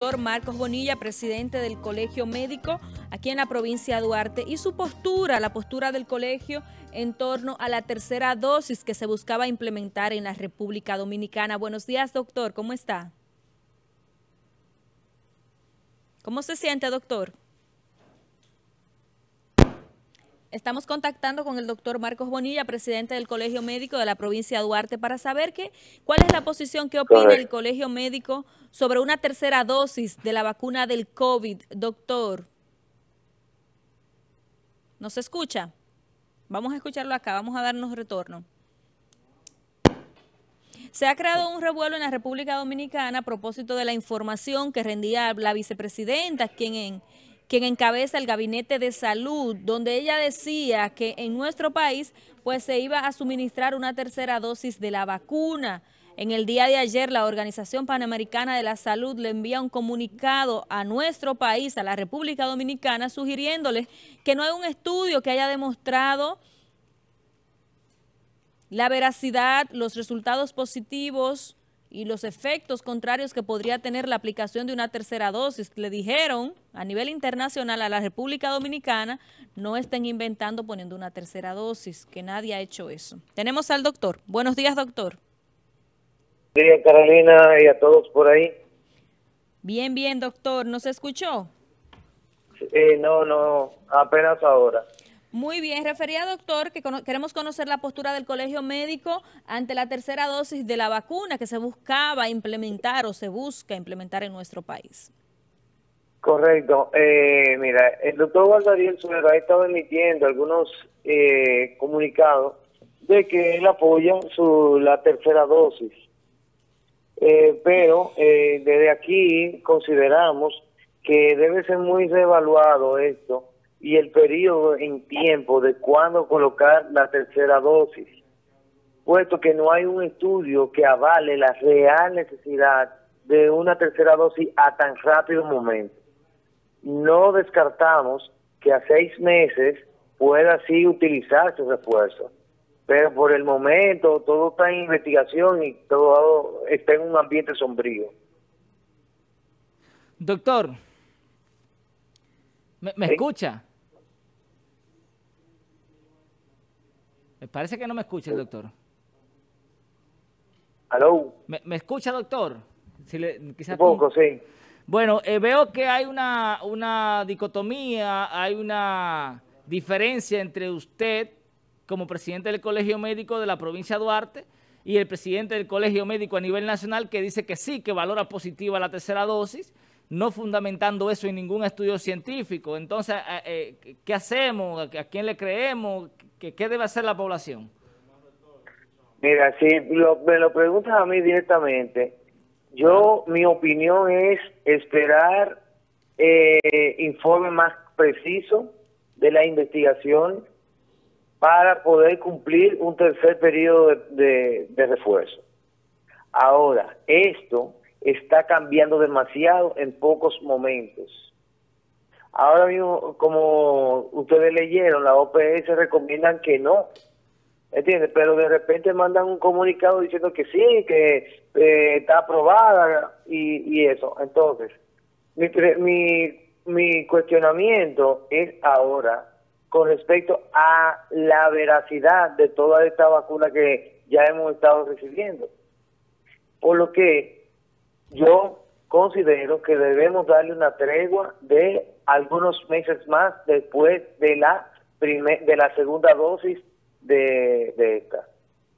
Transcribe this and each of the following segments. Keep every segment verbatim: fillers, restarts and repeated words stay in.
doctor Marcos Bonilla, presidente del Colegio Médico aquí en la provincia de Duarte, y su postura, la postura del colegio en torno a la tercera dosis que se buscaba implementar en la República Dominicana. Buenos días, doctor, ¿cómo está? ¿Cómo se siente, doctor? Estamos contactando con el doctor Marcos Bonilla, presidente del Colegio Médico de la provincia de Duarte, para saber que, cuál es la posición que opina el Colegio Médico sobre una tercera dosis de la vacuna del COVID. Doctor, ¿nos escucha? Vamos a escucharlo acá, vamos a darnos retorno. Se ha creado un revuelo en la República Dominicana a propósito de la información que rendía la vicepresidenta, quien en... quien encabeza el Gabinete de Salud, donde ella decía que en nuestro país pues se iba a suministrar una tercera dosis de la vacuna. En el día de ayer, la Organización Panamericana de la Salud le envía un comunicado a nuestro país, a la República Dominicana, sugiriéndole que no hay un estudio que haya demostrado la veracidad, los resultados positivos y los efectos contrarios que podría tener la aplicación de una tercera dosis. Le dijeron a nivel internacional a la República Dominicana, no estén inventando poniendo una tercera dosis, que nadie ha hecho eso. Tenemos al doctor. Buenos días, doctor. Buenos días, Carolina, y a todos por ahí. Bien, bien, doctor. ¿Nos escuchó? Eh, no, no, apenas ahora. Muy bien, refería, doctor, que cono queremos conocer la postura del Colegio Médico ante la tercera dosis de la vacuna que se buscaba implementar o se busca implementar en nuestro país. Correcto. Eh, mira, el doctor Valdariel Suero ha estado emitiendo algunos eh, comunicados de que él apoya su, la tercera dosis. Eh, pero eh, desde aquí consideramos que debe ser muy reevaluado esto y el periodo en tiempo de cuándo colocar la tercera dosis, puesto que no hay un estudio que avale la real necesidad de una tercera dosis a tan rápido momento. No descartamos que a seis meses pueda así utilizarse el refuerzo, pero por el momento todo está en investigación y todo está en un ambiente sombrío. Doctor, ¿me, me ¿Sí? escucha? Me parece que no me escucha el doctor. ¿Aló? ¿Me, me escucha, doctor? Si le, quizás un poco, tú... sí. Bueno, eh, veo que hay una, una dicotomía, hay una diferencia entre usted como presidente del Colegio Médico de la provincia de Duarte y el presidente del Colegio Médico a nivel nacional, que dice que sí, que valora positiva la tercera dosis, no fundamentando eso en ningún estudio científico. Entonces, eh, ¿qué hacemos? ¿A quién le creemos? ¿Qué, qué debe hacer la población? Mira, si lo, me lo preguntas a mí directamente, yo, mi opinión es esperar eh, informe más preciso de la investigación para poder cumplir un tercer periodo de, de, de refuerzo. Ahora, esto está cambiando demasiado en pocos momentos. Ahora mismo, como ustedes leyeron, la O P S recomiendan que no, ¿entiendes? Pero de repente mandan un comunicado diciendo que sí, que eh, está aprobada y, y eso. Entonces, mi, mi, mi cuestionamiento es ahora con respecto a la veracidad de toda esta vacuna que ya hemos estado recibiendo. Por lo que yo considero que debemos darle una tregua de algunos meses más después de la primer, de la segunda dosis de, de esta.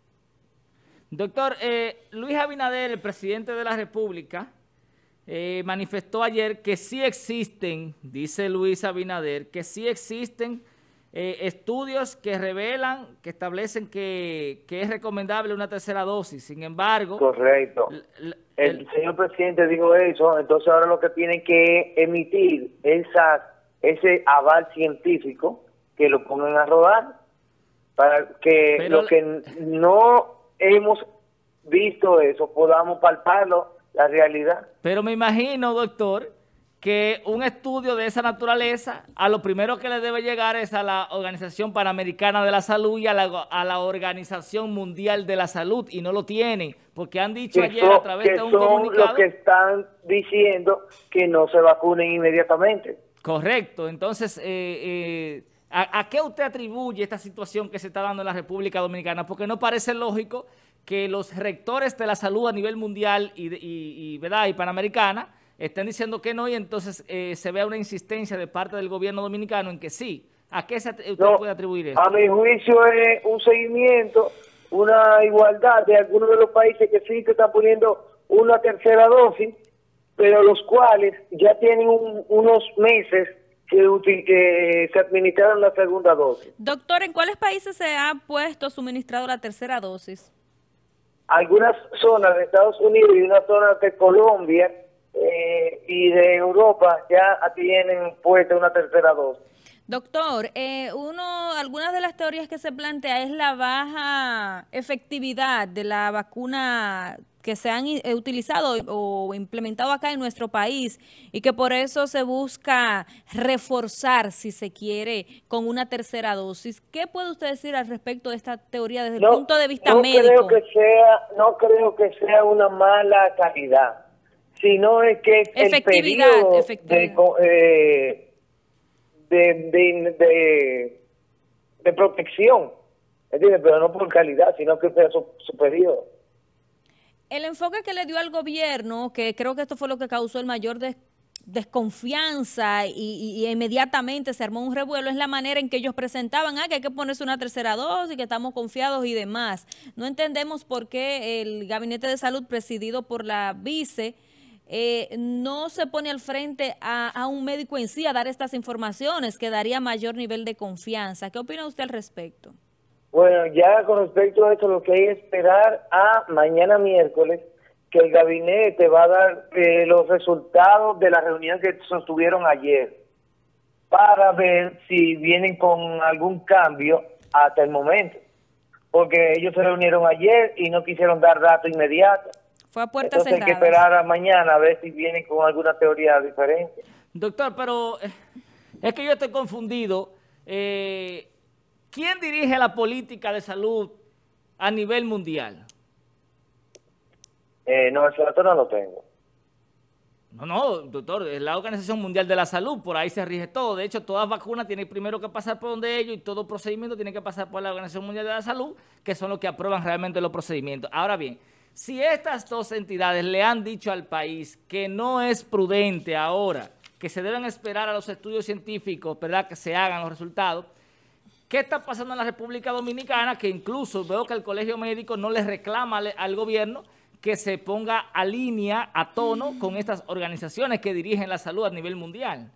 Doctor, eh, Luis Abinader, el presidente de la República, eh, manifestó ayer que sí existen, dice Luis Abinader, que sí existen eh, estudios que revelan, que establecen que, que es recomendable una tercera dosis. Sin embargo... Correcto. El, el señor presidente dijo eso, entonces ahora lo que tienen que emitir esa, ese aval científico, que lo pongan a rodar, para que Pero, lo que no hemos visto eso, podamos palparlo, la realidad. Pero me imagino, doctor, que un estudio de esa naturaleza, a lo primero que le debe llegar es a la Organización Panamericana de la Salud y a la, a la Organización Mundial de la Salud, y no lo tienen, porque han dicho que ayer son, a través que de un son comunicado... los que están diciendo que no se vacunen inmediatamente. Correcto. Entonces, eh, eh, ¿a, ¿a qué usted atribuye esta situación que se está dando en la República Dominicana? Porque no parece lógico que los rectores de la salud a nivel mundial y, y, y, ¿verdad? y panamericana estén diciendo que no, y entonces eh, se vea una insistencia de parte del gobierno dominicano en que sí. ¿A qué se, usted No, puede atribuir esto? a mi juicio es un seguimiento, una igualdad de algunos de los países que sí que están poniendo una tercera dosis, pero los cuales ya tienen un, unos meses que, que se administraron la segunda dosis. Doctor, ¿en cuáles países se ha puesto suministrado la tercera dosis? Algunas zonas de Estados Unidos y una zona de Colombia eh, y de Europa ya tienen puesta una tercera dosis. Doctor, eh, uno, algunas de las teorías que se plantea es la baja efectividad de la vacuna que se han eh, utilizado o implementado acá en nuestro país y que por eso se busca reforzar, si se quiere, con una tercera dosis. ¿Qué puede usted decir al respecto de esta teoría desde no, el punto de vista no médico? Creo que sea, no creo que sea una mala calidad, sino es que el periodo efectividad. de... Eh, De, de, de, de protección, ¿entiendes? Pero no por calidad, sino que sea superior. El enfoque que le dio al gobierno, que creo que esto fue lo que causó el mayor des, desconfianza y, y, y inmediatamente se armó un revuelo, es la manera en que ellos presentaban, ah, que hay que ponerse una tercera dosis, que estamos confiados y demás. No entendemos por qué el Gabinete de Salud presidido por la vice Eh, no se pone al frente a, a un médico en sí a dar estas informaciones que daría mayor nivel de confianza. ¿Qué opina usted al respecto? Bueno, ya con respecto a esto, lo que hay que esperar a mañana miércoles, que el gabinete va a dar eh, los resultados de la reunión que sostuvieron ayer, para ver si vienen con algún cambio hasta el momento. Porque ellos se reunieron ayer y no quisieron dar datos inmediatos. Fue a puertas Entonces cerradas. hay que esperar a mañana a ver si vienen con alguna teoría diferente. Doctor, pero eh, es que yo estoy confundido. Eh, ¿Quién dirige la política de salud a nivel mundial? Eh, no, ese dato no lo tengo. No, no, doctor, es la Organización Mundial de la Salud, por ahí se rige todo. De hecho, todas vacunas tienen primero que pasar por donde ellos y todo procedimiento tiene que pasar por la Organización Mundial de la Salud, que son los que aprueban realmente los procedimientos. Ahora bien, si estas dos entidades le han dicho al país que no es prudente ahora, que se deben esperar a los estudios científicos, ¿verdad?, que se hagan los resultados, ¿qué está pasando en la República Dominicana? Que incluso veo que el Colegio Médico no le reclama al gobierno que se ponga a línea, a tono con estas organizaciones que dirigen la salud a nivel mundial.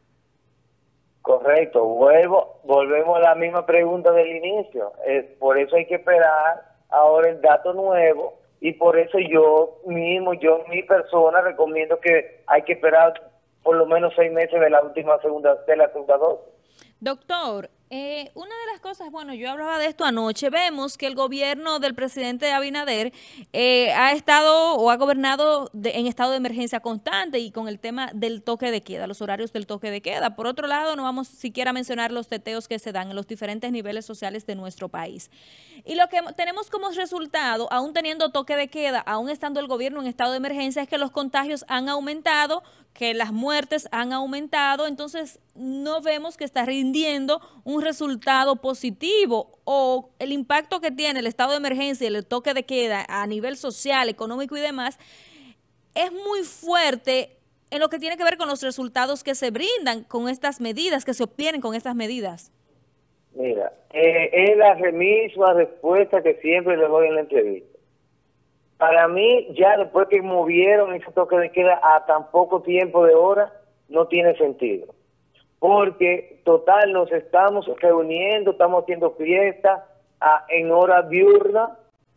Correcto, vuelvo, volvemos a la misma pregunta del inicio. Es, por eso hay que esperar ahora el dato nuevo. Y por eso yo mismo, yo, mi persona, recomiendo que hay que esperar por lo menos seis meses de la última segunda, de la segunda dosis. Doctor, eh, una de las cosas, bueno, yo hablaba de esto anoche, vemos que el gobierno del presidente Abinader eh, ha estado o ha gobernado de, en estado de emergencia constante y con el tema del toque de queda, los horarios del toque de queda. Por otro lado, no vamos siquiera a mencionar los teteos que se dan en los diferentes niveles sociales de nuestro país. Y lo que tenemos como resultado, aún teniendo toque de queda, aún estando el gobierno en estado de emergencia, es que los contagios han aumentado, que las muertes han aumentado, entonces no vemos que está rindiendo un resultado positivo o el impacto que tiene el estado de emergencia y el toque de queda a nivel social, económico y demás es muy fuerte en lo que tiene que ver con los resultados que se brindan con estas medidas, que se obtienen con estas medidas. Mira, eh, es la misma respuesta que siempre le doy en la entrevista. Para mí, ya después que movieron ese toque de queda a tan poco tiempo de hora, no tiene sentido. Porque, total, nos estamos reuniendo, estamos haciendo fiestas en horas diurnas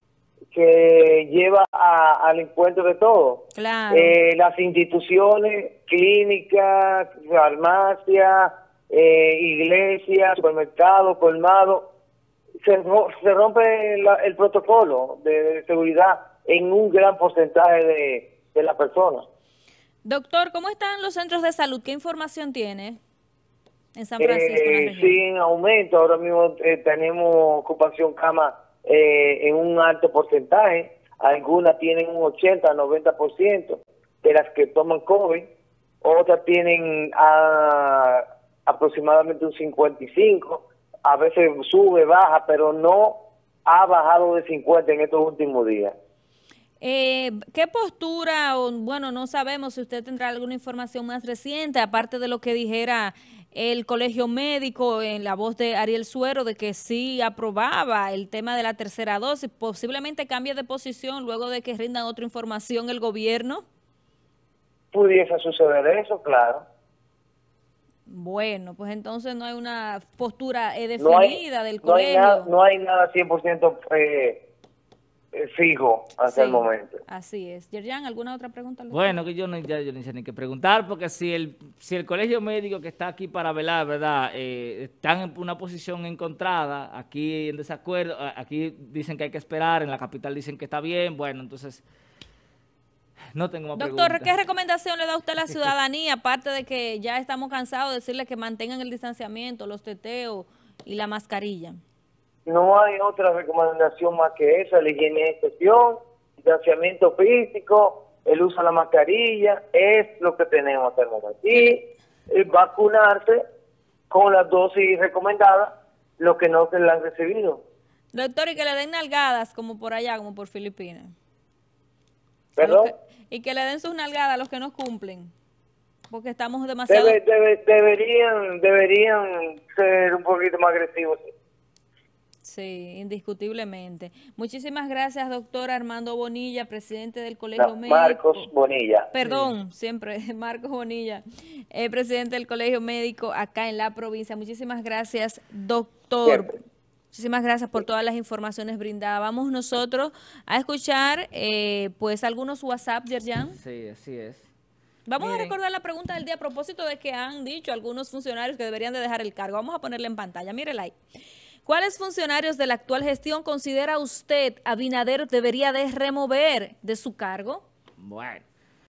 que lleva a, al encuentro de todo. Claro. Eh, las instituciones, clínicas, farmacias, eh, iglesias, supermercados, colmados, se, se rompe la, el protocolo de, de seguridad en un gran porcentaje de, de las personas. Doctor, ¿cómo están los centros de salud? ¿Qué información tiene en San Francisco? Eh, en la región? sí, en aumento. Ahora mismo eh, tenemos ocupación cama eh, en un alto porcentaje. Algunas tienen un ochenta, noventa por ciento de las que toman COVID. Otras tienen a, aproximadamente un cincuenta y cinco. A veces sube, baja, pero no ha bajado de cincuenta en estos últimos días. Eh, ¿Qué postura, o bueno, no sabemos si usted tendrá alguna información más reciente, aparte de lo que dijera el Colegio Médico en la voz de Ariel Suero, de que sí aprobaba el tema de la tercera dosis, posiblemente cambie de posición luego de que rindan otra información el gobierno? Pudiese suceder eso, claro. Bueno, pues entonces no hay una postura eh, No hay, definida del no hay colegio. nada, no hay nada cien por ciento eh, eh, fijo hasta Sí, el momento. así es. Yerjan, ¿alguna otra pregunta? Bueno, que yo no, ya, yo no sé ni qué preguntar, porque si el, si el colegio médico que está aquí para velar, ¿verdad?, eh, están en una posición encontrada, aquí en desacuerdo, aquí dicen que hay que esperar, en la capital dicen que está bien, bueno, entonces no tengo más Doctor, preguntas. ¿qué recomendación le da usted a la ciudadanía, aparte de que ya estamos cansados de decirle que mantengan el distanciamiento, los teteos y la mascarilla? No hay otra recomendación más que esa: la higiene de gestión, distanciamiento físico, el uso de la mascarilla, es lo que tenemos hasta el momento. Y eh, vacunarse con las dosis recomendadas, los que no se la han recibido. Doctor, y que le den nalgadas como por allá, como por Filipinas. ¿Perdón? Que, y que le den sus nalgadas a los que no cumplen, porque estamos demasiado... Debe, debe, deberían, deberían ser un poquito más agresivos. Sí, indiscutiblemente. Muchísimas gracias, doctor Armando Bonilla, presidente del Colegio No, Médico. Marcos Bonilla. Perdón, sí. siempre, Marcos Bonilla, eh, presidente del Colegio Médico acá en la provincia. Muchísimas gracias, doctor. Siempre. Muchísimas gracias por todas las informaciones brindadas. Vamos nosotros a escuchar eh, pues algunos WhatsApp, Yerjan. Sí, así es. Vamos Miren. a recordar la pregunta del día a propósito de que han dicho algunos funcionarios que deberían de dejar el cargo. Vamos a ponerla en pantalla, mírela ahí. ¿Cuáles funcionarios de la actual gestión considera usted Abinader debería de remover de su cargo? Bueno.